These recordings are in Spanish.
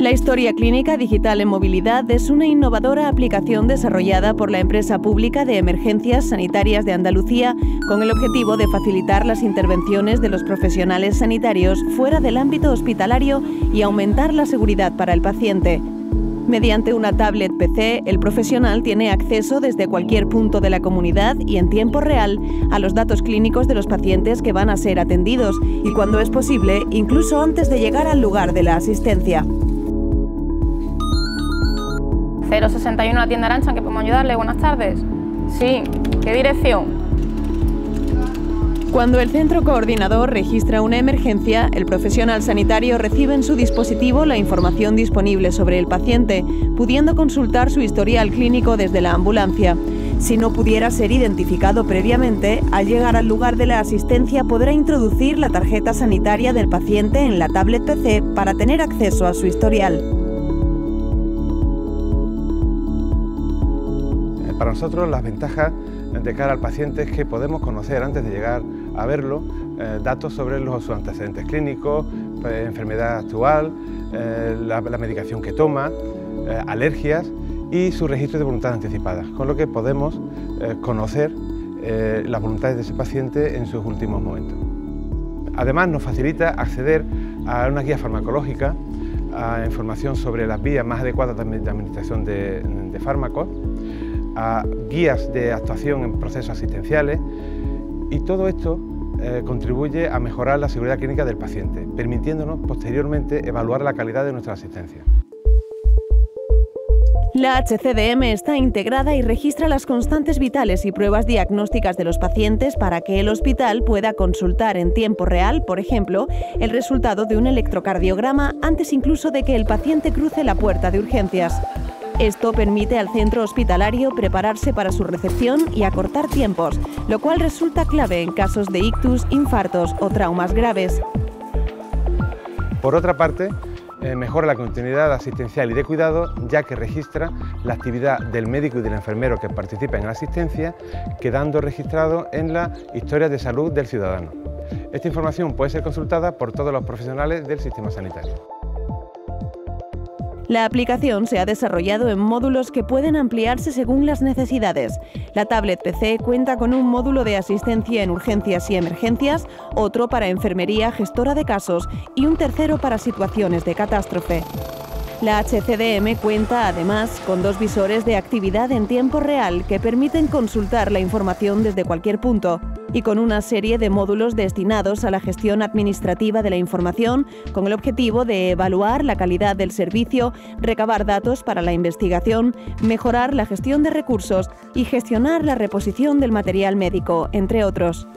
La historia clínica digital en movilidad es una innovadora aplicación desarrollada por la empresa pública de Emergencias Sanitarias de Andalucía con el objetivo de facilitar las intervenciones de los profesionales sanitarios fuera del ámbito hospitalario y aumentar la seguridad para el paciente. Mediante una tablet PC, el profesional tiene acceso desde cualquier punto de la comunidad y en tiempo real a los datos clínicos de los pacientes que van a ser atendidos y, cuando es posible, incluso antes de llegar al lugar de la asistencia. 061, la tienda Arancha, ¿en qué podemos ayudarle? Buenas tardes. Sí, ¿qué dirección? Cuando el centro coordinador registra una emergencia, el profesional sanitario recibe en su dispositivo la información disponible sobre el paciente, pudiendo consultar su historial clínico desde la ambulancia. Si no pudiera ser identificado previamente, al llegar al lugar de la asistencia podrá introducir la tarjeta sanitaria del paciente en la tablet PC para tener acceso a su historial. Para nosotros las ventajas de cara al paciente es que podemos conocer antes de llegar a verlo datos sobre sus antecedentes clínicos, enfermedad actual, la medicación que toma, alergias y su registro de voluntad anticipada, con lo que podemos conocer las voluntades de ese paciente en sus últimos momentos. Además nos facilita acceder a una guía farmacológica, a información sobre las vías más adecuadas de administración de fármacos, a guías de actuación en procesos asistenciales, y todo esto contribuye a mejorar la seguridad clínica del paciente, permitiéndonos posteriormente evaluar la calidad de nuestra asistencia. La HCDM está integrada y registra las constantes vitales y pruebas diagnósticas de los pacientes para que el hospital pueda consultar en tiempo real, por ejemplo, el resultado de un electrocardiograma antes incluso de que el paciente cruce la puerta de urgencias. Esto permite al centro hospitalario prepararse para su recepción y acortar tiempos, lo cual resulta clave en casos de ictus, infartos o traumas graves. Por otra parte, mejora la continuidad asistencial y de cuidado, ya que registra la actividad del médico y del enfermero que participa en la asistencia, quedando registrado en la historia de salud del ciudadano. Esta información puede ser consultada por todos los profesionales del sistema sanitario. La aplicación se ha desarrollado en módulos que pueden ampliarse según las necesidades. La tablet PC cuenta con un módulo de asistencia en urgencias y emergencias, otro para enfermería gestora de casos y un tercero para situaciones de catástrofe. La HCDM cuenta además con 2 visores de actividad en tiempo real que permiten consultar la información desde cualquier punto, y con una serie de módulos destinados a la gestión administrativa de la información con el objetivo de evaluar la calidad del servicio, recabar datos para la investigación, mejorar la gestión de recursos y gestionar la reposición del material médico, entre otros.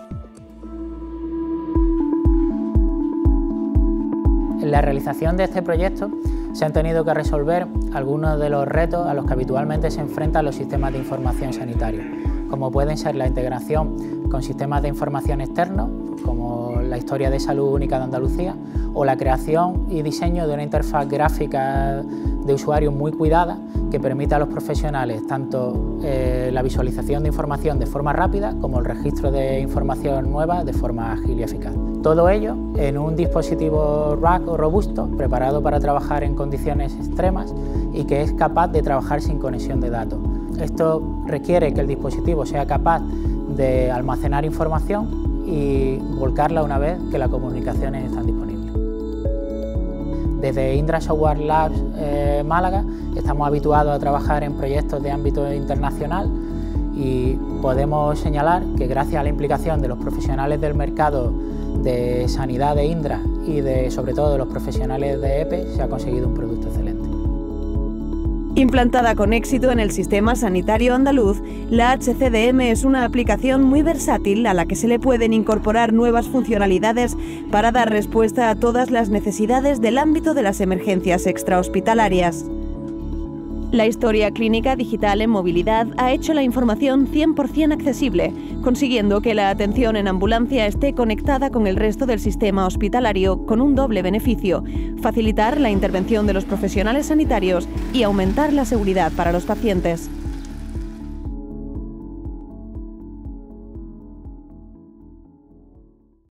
En la realización de este proyecto se han tenido que resolver algunos de los retos a los que habitualmente se enfrentan los sistemas de información sanitaria, como pueden ser la integración con sistemas de información externos, como la Historia de Salud Única de Andalucía, o la creación y diseño de una interfaz gráfica de usuario muy cuidada que permita a los profesionales tanto la visualización de información de forma rápida como el registro de información nueva de forma ágil y eficaz. Todo ello en un dispositivo rack robusto, preparado para trabajar en condiciones extremas y que es capaz de trabajar sin conexión de datos. Esto requiere que el dispositivo sea capaz de almacenar información y volcarla una vez que las comunicaciones están disponibles. Desde Indra Software Labs Málaga estamos habituados a trabajar en proyectos de ámbito internacional y podemos señalar que gracias a la implicación de los profesionales del mercado de sanidad de Indra y sobre todo de los profesionales de EPE se ha conseguido un producto excelente. Implantada con éxito en el sistema sanitario andaluz, la HCDM es una aplicación muy versátil a la que se le pueden incorporar nuevas funcionalidades para dar respuesta a todas las necesidades del ámbito de las emergencias extrahospitalarias. La historia clínica digital en movilidad ha hecho la información 100% accesible, consiguiendo que la atención en ambulancia esté conectada con el resto del sistema hospitalario con un doble beneficio: facilitar la intervención de los profesionales sanitarios y aumentar la seguridad para los pacientes.